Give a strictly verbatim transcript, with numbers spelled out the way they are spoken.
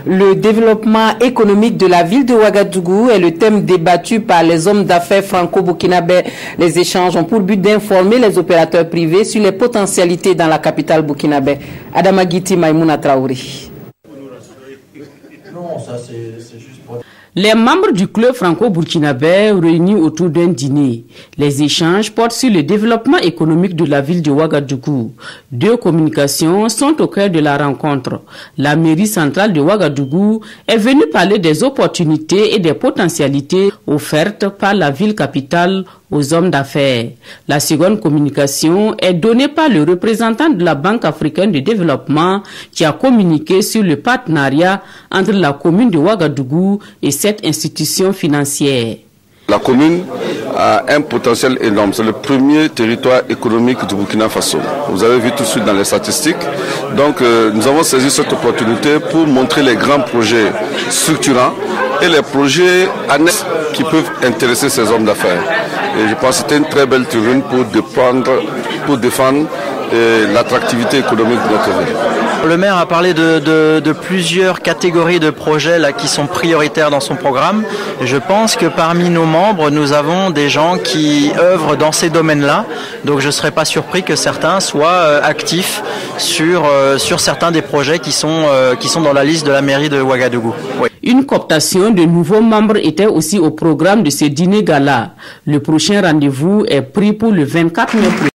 Le développement économique de la ville de Ouagadougou est le thème débattu par les hommes d'affaires franco-burkinabés. Les échanges ont pour but d'informer les opérateurs privés sur les potentialités dans la capitale burkinabé. Adama Giti Maïmouna Traoré. Non, ça c'est juste pour... Les membres du club franco-burkinabé réunis autour d'un dîner. Les échanges portent sur le développement économique de la ville de Ouagadougou. Deux communications sont au cœur de la rencontre. La mairie centrale de Ouagadougou est venue parler des opportunités et des potentialités offertes par la ville capitale aux hommes d'affaires. La seconde communication est donnée par le représentant de la Banque africaine de développement qui a communiqué sur le partenariat entre la commune de Ouagadougou et cette institution financière. La commune a un potentiel énorme. C'est le premier territoire économique du Burkina Faso. Vous avez vu tout de suite dans les statistiques. Donc euh, nous avons saisi cette opportunité pour montrer les grands projets structurants et les projets annexes qui peuvent intéresser ces hommes d'affaires. Et je pense que c'était une très belle tribune pour défendre, pour défendre euh, l'attractivité économique de notre ville. Le maire a parlé de, de, de plusieurs catégories de projets là, qui sont prioritaires dans son programme. Et je pense que parmi nos membres, nous avons des gens qui œuvrent dans ces domaines-là. Donc je ne serais pas surpris que certains soient euh, actifs sur, euh, sur certains des projets qui sont, euh, qui sont dans la liste de la mairie de Ouagadougou. Oui. Une cooptation de nouveaux membres était aussi au programme de ce dîner gala. Le prochain rendez-vous est pris pour le vingt-quatre mai.